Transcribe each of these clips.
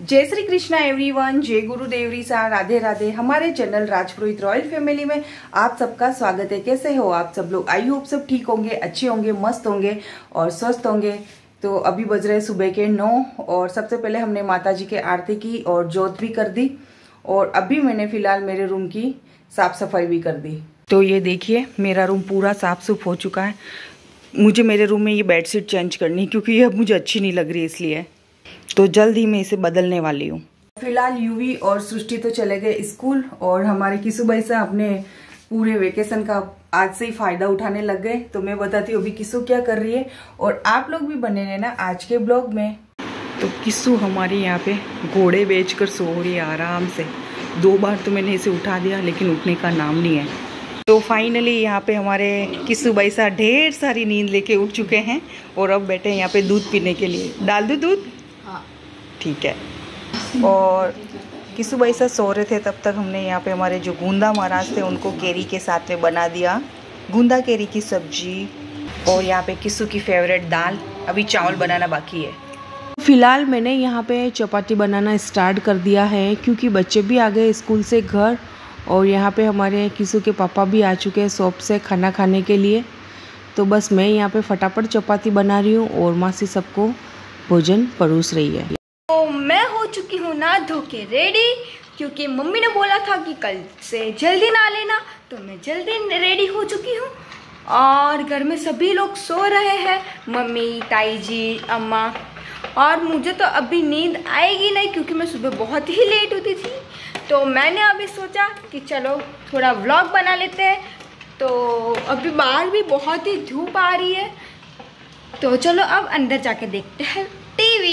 जय श्री कृष्णा एवरीवन, जय गुरुदेवरी सा, राधे राधे। हमारे चैनल राजपुरोहित रॉयल फैमिली में आप सबका स्वागत है। कैसे हो आप सब लोग? आई होप सब ठीक होंगे, अच्छे होंगे, मस्त होंगे और स्वस्थ होंगे। तो अभी बज रहे सुबह के 9 और सबसे पहले हमने माता जी के आरती की और जोत भी कर दी और अभी मैंने फिलहाल मेरे रूम की साफ सफाई भी कर दी। तो ये देखिए मेरा रूम पूरा साफ सुफ हो चुका है। मुझे मेरे रूम में ये बेडशीट चेंज करनी है क्योंकि ये अब मुझे अच्छी नहीं लग रही, इसलिए तो जल्द ही मैं इसे बदलने वाली हूँ। फिलहाल यूवी और सृष्टि तो चले गए स्कूल और हमारे किसु भाई से अपने पूरे वेकेशन का आज से ही फायदा उठाने लग गए। तो मैं बताती हूँ अभी किसु क्या कर रही है और आप लोग भी बने रहना आज के ब्लॉग में। तो किसु हमारी यहाँ पे घोड़े बेचकर सो रही है आराम से। 2 बार तो मैंने इसे उठा दिया लेकिन उठने का नाम नहीं है। तो फाइनली यहाँ पे हमारे किसु भाई सा ढेर सारी नींद लेके उठ चुके हैं और अब बैठे हैं यहाँ पे दूध पीने के लिए। डाल दूँ दूध? हाँ ठीक है। और किसु भाई सा सो रहे थे तब तक हमने यहाँ पे हमारे जो गूंदा महाराज थे उनको केरी के साथ में बना दिया गूंदा केरी की सब्जी। और यहाँ पे किसु की फेवरेट दाल, अभी चावल बनाना बाकी है। फिलहाल मैंने यहाँ पे चपाती बनाना स्टार्ट कर दिया है क्योंकि बच्चे भी आ गए स्कूल से घर और यहाँ पे हमारे किसु के पापा भी आ चुके हैं शॉप से खाना खाने के लिए। तो बस मैं यहाँ पे फटाफट चपाती बना रही हूँ और मासी सबको भोजन परोस रही है। तो मैं हो चुकी हूँ ना धो के रेडी क्योंकि मम्मी ने बोला था कि कल से जल्दी ना लेना, तो मैं जल्दी रेडी हो चुकी हूँ। और घर में सभी लोग सो रहे हैं, मम्मी, ताई जी, अम्मा। और मुझे तो अभी नींद आएगी नहीं क्योंकि मैं सुबह बहुत ही लेट उठी थी। तो मैंने अभी सोचा कि चलो थोड़ा व्लॉग बना लेते हैं। तो अभी बाहर भी बहुत ही धूप आ रही है, तो चलो अब अंदर जाके देखते हैं टीवी।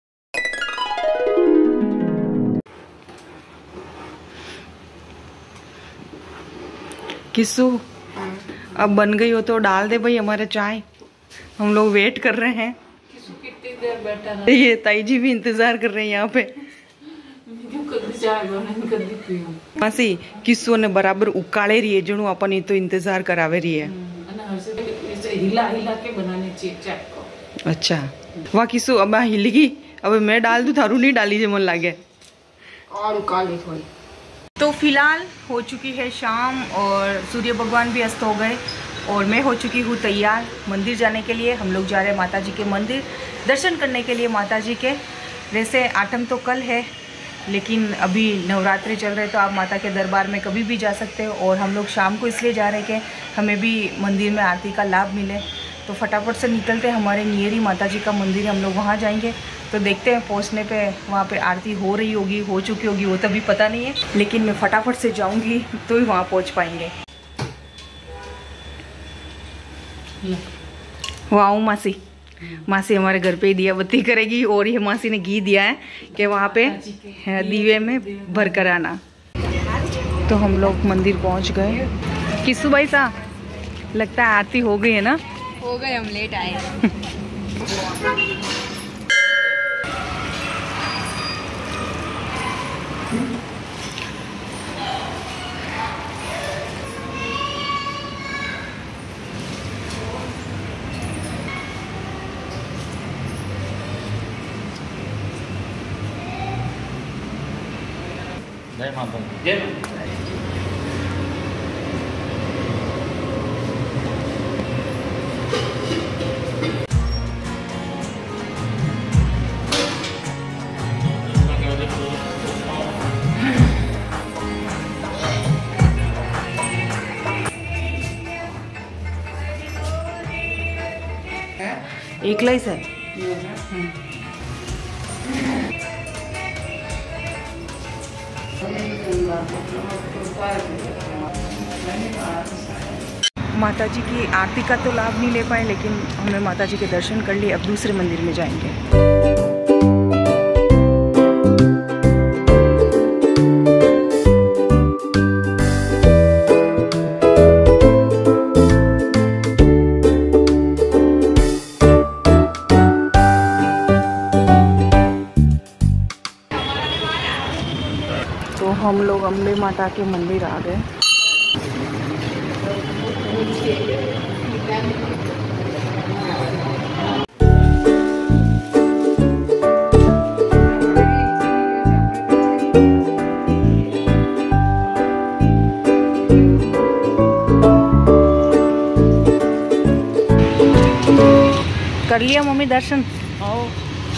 किसु अब बन गई हो तो डाल दे भाई हमारे चाय, हम लोग वेट कर रहे हैं। किसु कितनी देर बैठा रहा? ये ताई जी भी इंतजार कर रहे हैं यहाँ पे। मासी किसु ने बराबर उकाले रही है जणु अपन तो इंतजार करावे रही है। हिला हिला के बनाने चाहिए चाय को। अच्छा वाह किसु अब हिलगी, अब मैं डाल दूं, थारू नहीं डाली जो मन लागे और उकाले थोड़ी। तो फिलहाल हो चुकी है शाम और सूर्य भगवान भी अस्त हो गए और मैं हो चुकी हूँ तैयार मंदिर जाने के लिए। हम लोग जा रहे हैं माता जी के मंदिर दर्शन करने के लिए माता जी के। वैसे आठम तो कल है लेकिन अभी नवरात्रि चल रहे तो आप माता के दरबार में कभी भी जा सकते हो। और हम लोग शाम को इसलिए जा रहे हैं कि हमें भी मंदिर में आरती का लाभ मिले। तो फटाफट से निकलते हैं, हमारे नियरी माता जी का मंदिर है, हम लोग वहाँ जाएंगे। तो देखते हैं पहुँचने पे वहाँ पे आरती हो रही होगी, हो चुकी होगी, वो तभी पता नहीं है, लेकिन मैं फटाफट से जाऊँगी तो ही वहाँ पहुँच पाएंगे। वाह मासी, मासी हमारे घर पे ही दिया बत्ती करेगी और ये मासी ने घी दिया है कि वहाँ पे दीवे में भर कर आना। तो हम लोग मंदिर पहुँच गए। किसु भाई सा लगता है आरती हो गई है ना? हो गए, हम लेट आए। जय माता दी। जय माता दी। एकला ही सर। माता जी की आरती का तो लाभ नहीं ले पाए लेकिन हमने माता जी के दर्शन कर लिए। अब दूसरे मंदिर में जाएंगे। तो हम लोग अम्बे माता के मंदिर आ गए। कर लिया मम्मी दर्शन? आओ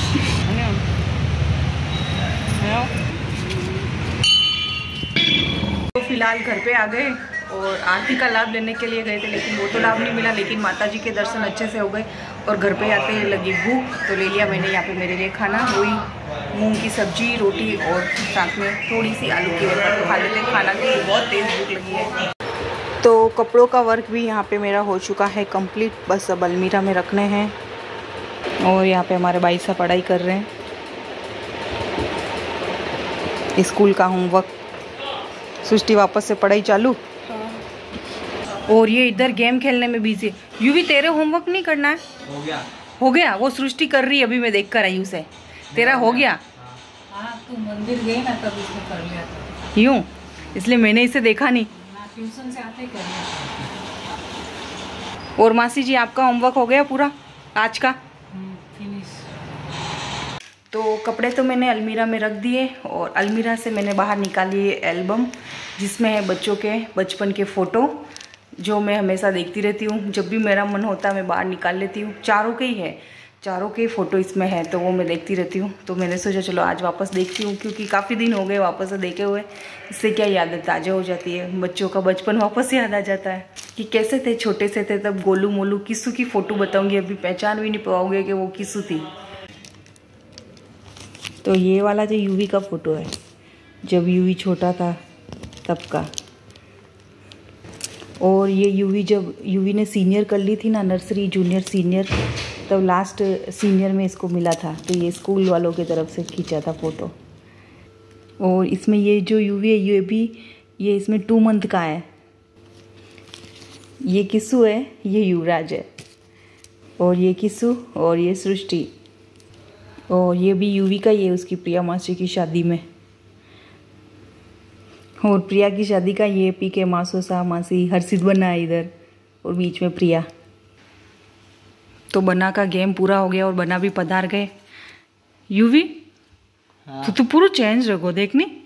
तो फिलहाल घर पे आ गए और आरती का लाभ लेने के लिए गए थे, लेकिन वो तो लाभ नहीं मिला। लेकिन माता जी के दर्शन अच्छे से हो गए और घर पे आते लगी भूख, तो ले लिया मैंने यहाँ पे मेरे लिए खाना। वही मूंग की सब्जी, रोटी और साथ में थोड़ी सी आलू की वजह तो खा लेते खाना, की बहुत तेज़ भूख लगी है। तो कपड़ों का वर्क भी यहाँ पे मेरा हो चुका है कंप्लीट, बस अब अलमीरा में रखने हैं। और यहाँ पे हमारे भाई साहब पढ़ाई कर रहे हैं, स्कूल का होमवर्क। सृष्टि वापस से पढ़ाई चालू। और ये इधर गेम खेलने में बिजी। यूवी तेरे होमवर्क नहीं करना है? हो गया। वो सृष्टि कर रही है, अभी मैं देख कर आई उसे। तेरा हो गया? हाँ, तू मंदिर गई ना तब इसको कर लिया था। यूं? इसलिए मैंने इसे देखा नहीं। ट्यूशन से आते ही कर लिया। और मासी जी आपका होमवर्क हो गया पूरा आज का? फिनिश। तो कपड़े तो मैंने अलमीरा में रख दिए और अलमीरा से मैंने बाहर निकाली ये एल्बम, जिसमें है बच्चों के बचपन के फ़ोटो जो मैं हमेशा देखती रहती हूँ। जब भी मेरा मन होता है मैं बाहर निकाल लेती हूँ। चारों के ही है, चारों के फ़ोटो इसमें है, तो वो मैं देखती रहती हूँ। तो मैंने सोचा चलो आज वापस देखती हूँ, क्योंकि काफ़ी दिन हो गए वापस से देखे हुए। इससे क्या यादें ताज़ा हो जाती है, बच्चों का बचपन वापस याद आ जाता है कि कैसे थे, छोटे से थे तब। गोलू मोलू किस्सू की फ़ोटो बताऊँगी, अभी पहचान भी नहीं पाओगे कि वो किस्सू थी। तो ये वाला जो यूवी का फ़ोटो है, जब यूवी छोटा था तब का। और ये यूवी जब यूवी ने सीनियर कर ली थी ना, नर्सरी जूनियर सीनियर, तब लास्ट सीनियर में इसको मिला था, तो ये स्कूल वालों की तरफ से खींचा था फ़ोटो। और इसमें ये जो यूवी है ये भी, ये इसमें 2 मंथ का है। ये किस्सू है, ये युवराज है, और ये किस्सू और ये सृष्टि। और ये भी यूवी का, ये उसकी प्रिया मासी की शादी में। और प्रिया की शादी का ये पी के मासो सा मासी हर्षित बना है इधर, और बीच में प्रिया। तो बना का गेम पूरा हो गया और बना भी पधार गए। यूवी तो तू पूरा चेंज रखो देखनी।